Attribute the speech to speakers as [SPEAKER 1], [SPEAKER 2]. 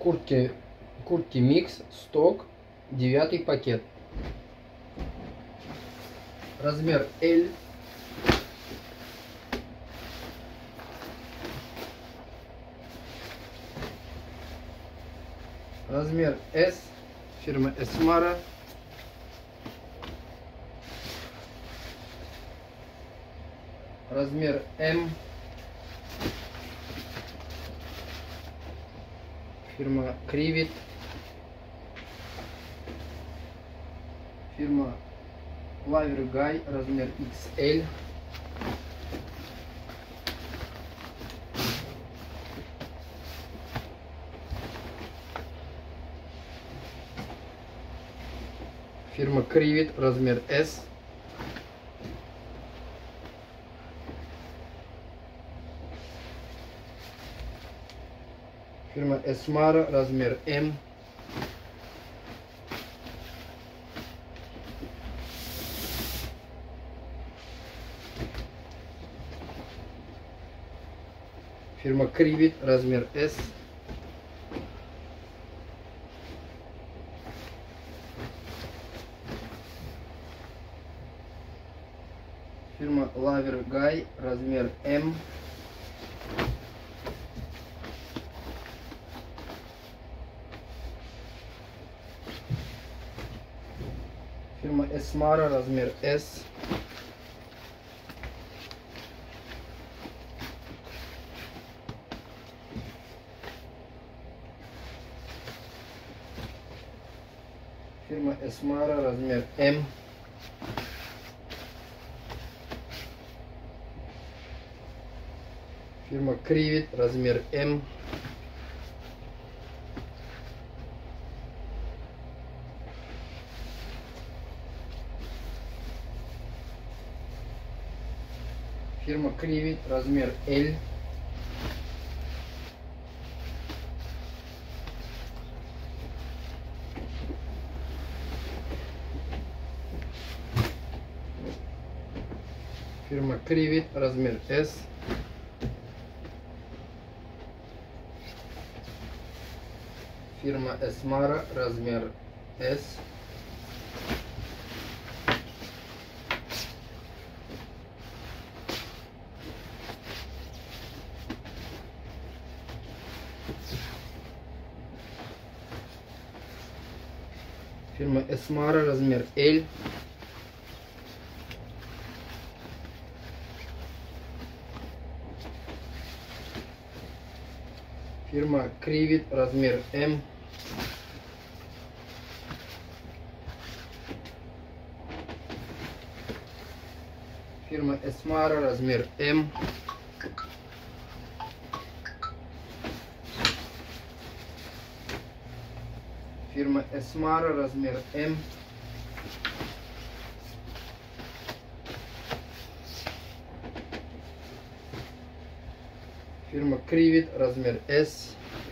[SPEAKER 1] Куртки Микс Сток 9 пакет. Размер L. Размер S. Фирма Esmara. Размер M. Фирма Крivit. Фирма Lover Guy. Размер XL. Фирма Крivit. Размер S. Фирма Esmara. Размер M. Фирма Крivit. Размер S. Фирма Lover Guy. Размер M. Фирма Esmara. Размер S. Фирма Esmara. Размер M. Фирма Крivit. Размер M. Фирма Крivit. Размер L. Фирма Крivit. Размер S. Фирма Esmara. Размер S. Фирма Esmara. Размер L. Фирма Крivit. Размер M. Фирма Esmara. Размер M. Фирма Esmara. Размер M. Фирма Крivit. Размер S.